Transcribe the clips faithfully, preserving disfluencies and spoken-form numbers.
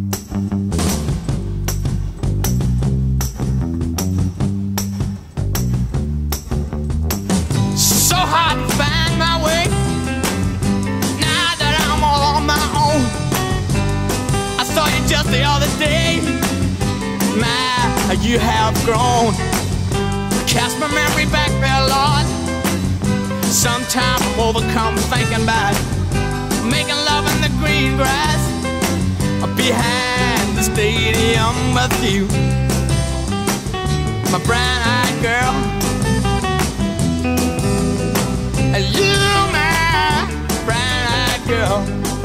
So hard to find my way you have grown. Cast my memory back there, Lord. Sometimes I'm overcome thinking about making love in the green grass behind the stadium with you, my brown-eyed girl. You, my brown-eyed girl.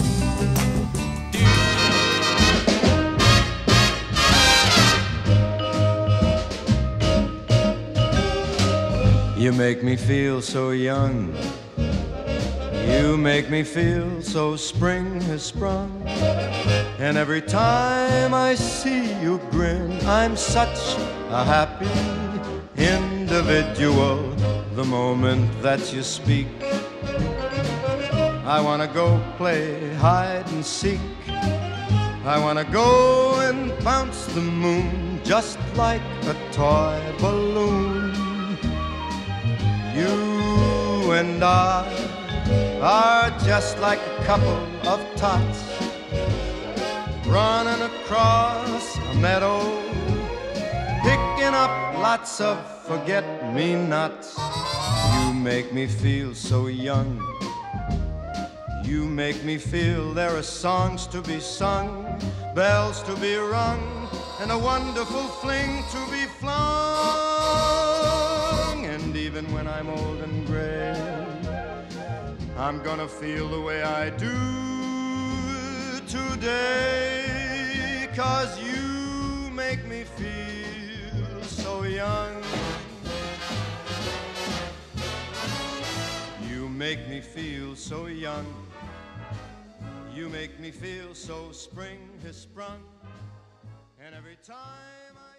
You make me feel so young. You make me feel so spring has sprung. And every time I see you grin, I'm such a happy individual. The moment that you speak, I wanna go play hide and seek. I wanna go and bounce the moon just like a toy balloon. You and I are just like a couple of tots running across a meadow, picking up lots of forget-me-nots. You make me feel so young. You make me feel there are songs to be sung, bells to be rung, and a wonderful fling to be flung. And even when I'm old and gray, I'm gonna feel the way I do today, 'cause you make me feel so young. You make me feel so young. You make me feel so spring has sprung. And every time I